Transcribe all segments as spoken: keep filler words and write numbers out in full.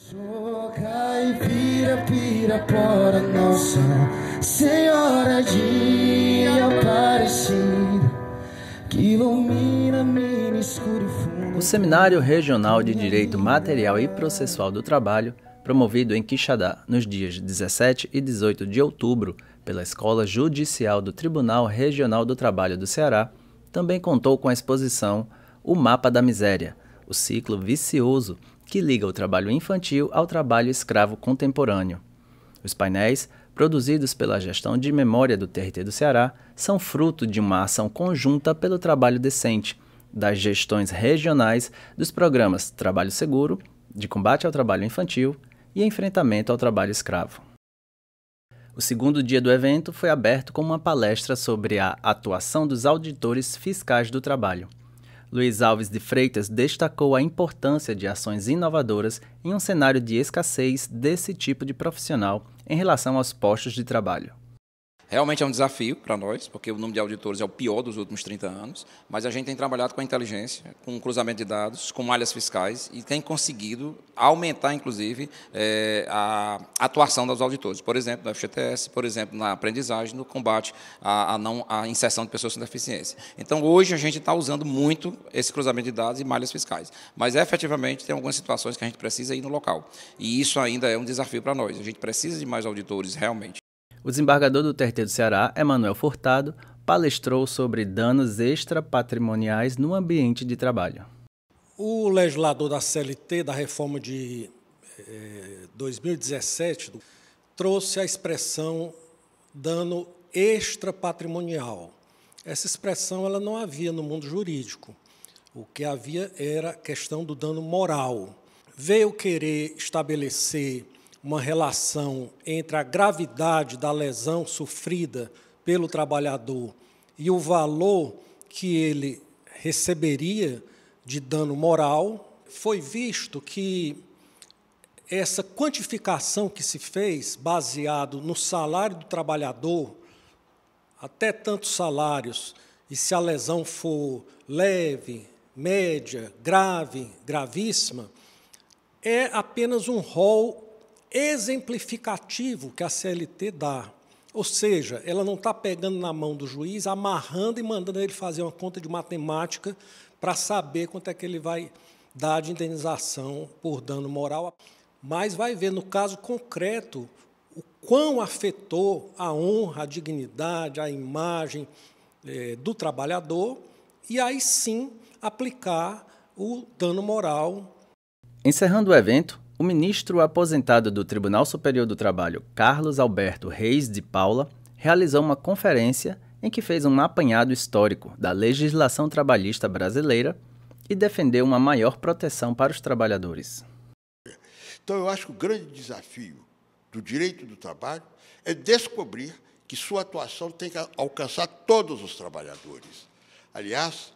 Sou caipira, pirapora, Nossa Senhora de Aparecida, que ilumina mina escura e funda. O Seminário Regional de Direito Material e Processual do Trabalho, promovido em Quixadá nos dias dezessete e dezoito de outubro pela Escola Judicial do Tribunal Regional do Trabalho do Ceará, também contou com a exposição O Mapa da Miséria, o ciclo vicioso que liga o trabalho infantil ao trabalho escravo contemporâneo. Os painéis, produzidos pela Gestão de Memória do T R T do Ceará, são fruto de uma ação conjunta pelo trabalho decente, das gestões regionais dos programas Trabalho Seguro, de combate ao trabalho infantil e enfrentamento ao trabalho escravo. O segundo dia do evento foi aberto com uma palestra sobre a atuação dos auditores fiscais do trabalho. Luiz Alves de Freitas destacou a importância de ações inovadoras em um cenário de escassez desse tipo de profissional em relação aos postos de trabalho. Realmente é um desafio para nós, porque o número de auditores é o pior dos últimos trinta anos, mas a gente tem trabalhado com a inteligência, com o cruzamento de dados, com malhas fiscais e tem conseguido aumentar, inclusive, é, a atuação dos auditores, por exemplo, da F G T S, por exemplo, na aprendizagem, no combate à, à, não, à inserção de pessoas com deficiência. Então, hoje, a gente está usando muito esse cruzamento de dados e malhas fiscais, mas, efetivamente, tem algumas situações que a gente precisa ir no local, e isso ainda é um desafio para nós. A gente precisa de mais auditores, realmente. O desembargador do T R T do Ceará, Emanuel Furtado, palestrou sobre danos extrapatrimoniais no ambiente de trabalho. O legislador da C L T, da reforma de eh, dois mil e dezessete, trouxe a expressão dano extrapatrimonial. Essa expressão ela não havia no mundo jurídico. O que havia era a questão do dano moral. Veio querer estabelecer uma relação entre a gravidade da lesão sofrida pelo trabalhador e o valor que ele receberia de dano moral. Foi visto que essa quantificação que se fez, baseado no salário do trabalhador, até tantos salários, e se a lesão for leve, média, grave, gravíssima, é apenas um rol exemplificativo que a C L T dá. Ou seja, ela não está pegando na mão do juiz, amarrando e mandando ele fazer uma conta de matemática para saber quanto é que ele vai dar de indenização por dano moral, mas vai ver, no caso concreto, o quão afetou a honra, a dignidade, a imagem eh, do trabalhador, e aí sim aplicar o dano moral. Encerrando o evento, o ministro aposentado do Tribunal Superior do Trabalho, Carlos Alberto Reis de Paula, realizou uma conferência em que fez um apanhado histórico da legislação trabalhista brasileira e defendeu uma maior proteção para os trabalhadores. Então, eu acho que o grande desafio do direito do trabalho é descobrir que sua atuação tem que alcançar todos os trabalhadores. Aliás,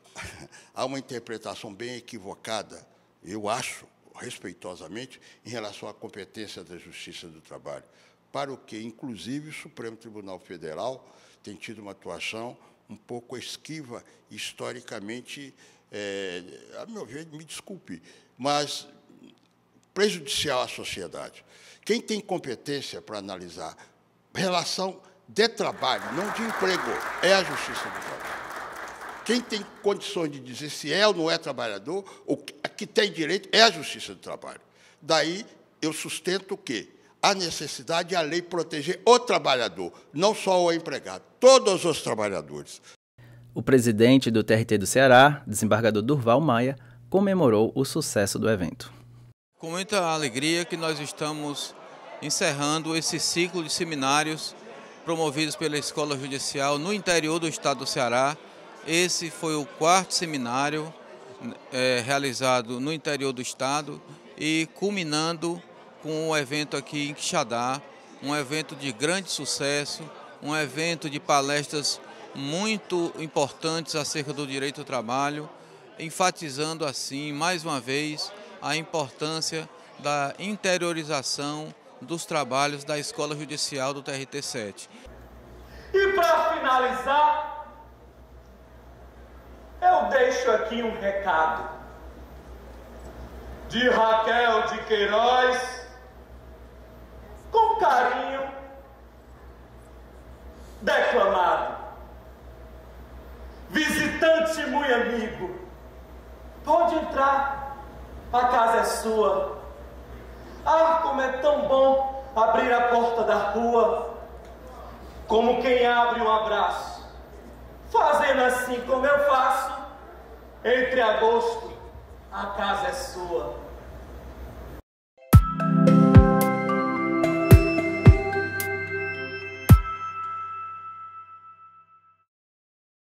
há uma interpretação bem equivocada, eu acho, respeitosamente, em relação à competência da Justiça do Trabalho, para o que, inclusive, o Supremo Tribunal Federal tem tido uma atuação um pouco esquiva, historicamente, é, a meu ver, me desculpe, mas prejudicial à sociedade. Quem tem competência para analisar relação de trabalho, não de emprego, é a Justiça do Trabalho. Quem tem condições de dizer se é ou não é trabalhador, ou que tem direito, é a Justiça do Trabalho. Daí, eu sustento que a necessidade é a lei proteger o trabalhador, não só o empregado, todos os trabalhadores. O presidente do T R T do Ceará, desembargador Durval Maia, comemorou o sucesso do evento. Com muita alegria que nós estamos encerrando esse ciclo de seminários promovidos pela Escola Judicial no interior do estado do Ceará. Esse foi o quarto seminário é, realizado no interior do estado e culminando com o evento aqui em Quixadá, um evento de grande sucesso, um evento de palestras muito importantes acerca do direito ao trabalho, enfatizando assim, mais uma vez, a importância da interiorização dos trabalhos da Escola Judicial do T R T sete. E para finalizar, eu deixo aqui um recado. de Raquel de Queiroz, com carinho, declamado. Visitante muito amigo, pode entrar, a casa é sua. Ah, como é tão bom abrir a porta da rua, como quem abre um abraço, fazendo assim como eu faço. Entre agosto, a casa é sua.